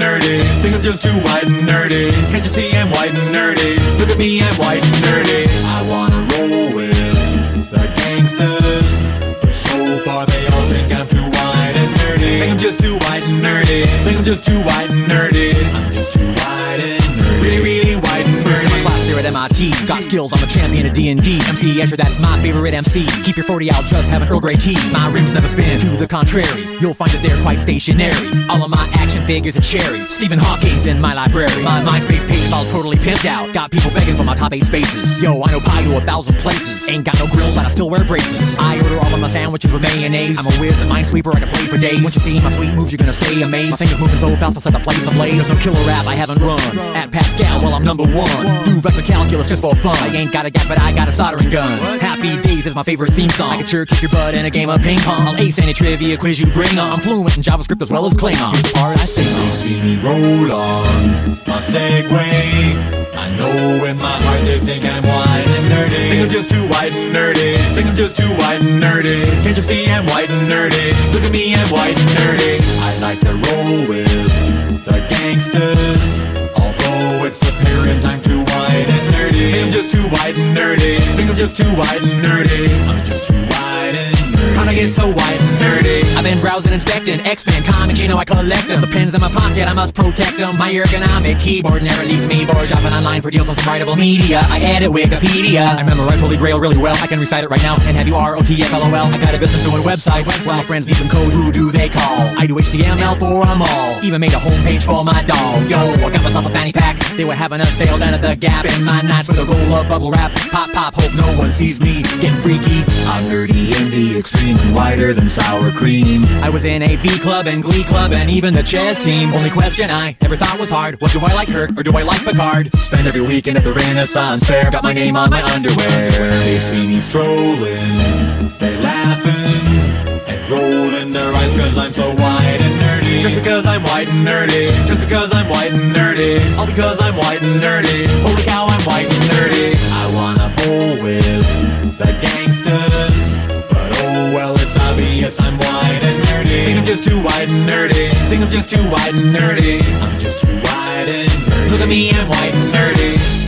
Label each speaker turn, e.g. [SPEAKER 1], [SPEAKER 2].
[SPEAKER 1] nerdy. Think I'm just too white and nerdy. Can't you see I'm white and nerdy? Look at me, I'm white and nerdy. I wanna roll with the gangsters, but so far they all think I'm too white and nerdy. Think I'm just too white and nerdy. Think I'm just too white and nerdy. I'm just too white and nerdy. Really, really white and nerdy.
[SPEAKER 2] First in my class there at MIT. Got skills, I'm a champion of D&D. MC Escher, that's my favorite MC. Keep your 40 out, just have an Earl Grey tea. My rims never spin, to the contrary. You'll find that they're quite stationary. All of my action figures are cherry. Stephen Hawking's in my library. My MySpace page is all totally pimped out. Got people begging for my top 8 spaces. Yo, I know pie to 1,000 places. Ain't got no grills, but I still wear braces. I order all of my sandwiches with mayonnaise. I'm a whiz and minesweeper, I can play for days. Once you see my sweet moves, you're gonna stay amazed. My fingers moving so fast, I'll set the place ablaze. There's no killer rap I haven't run. At Pascal, well, I'm number 1. Do vector calculus just for fun. I ain't got a gap, but I got a soldering gun. Happy Days is my favorite theme song. I can sure kick your butt in a game of ping pong. I'll ace any trivia quiz you bring on. I'm fluent in JavaScript as well as Klingon. Here's the part I sing on.
[SPEAKER 1] They see me roll on my Segway. I know in my heart they think I'm white and nerdy. Think I'm just too white and nerdy. Think I'm just too white and nerdy. Can't you see I'm white and nerdy? Look at me, I'm white and nerdy. I like to roll with the gangsters, although it's apparent I'm too white and nerdy. Think I'm just too white and nerdy. Think I'm just too white and nerdy. I'm just too white and nerdy. How'd I get so white and nerdy? I've been browsing, inspecting X-Men comics, you know I collect them. The pens in my pocket, I must protect them. My ergonomic keyboard never leaves me bored. Shopping online for deals on some writable media. I edit Wikipedia. I memorize Holy Grail really well. I can recite it right now and have you ROTFLOL. I got a business doing websites. When my friends need some code, who do they call? I do HTML for them all. Even made a homepage for my dog. Yo, I got myself a fanny pack. They were having a sale down at the Gap. Spend my nights with a roll of bubble wrap. Pop, pop, hope no one sees me getting freaky. I'm nerdy in the extreme and whiter than sour cream. I was in a V Club and Glee Club and even the chess team. Only question I ever thought was hard, what do I like, Kirk or do I like Picard? Spend every weekend at the Renaissance Fair. Got my name on my underwear. They see me strolling, they laughing and rolling their eyes cause I'm so white and nerdy. Just because I'm white and nerdy. Just because I'm white and nerdy. All because I'm white and nerdy. Holy cow, I'm white and nerdy. I wanna bowl with the gangsters, but oh well, it's obvious I'm white and nerdy. Think I'm just too white and nerdy. Think I'm just too white and nerdy. I'm just too white and nerdy. Look at me, I'm white and nerdy.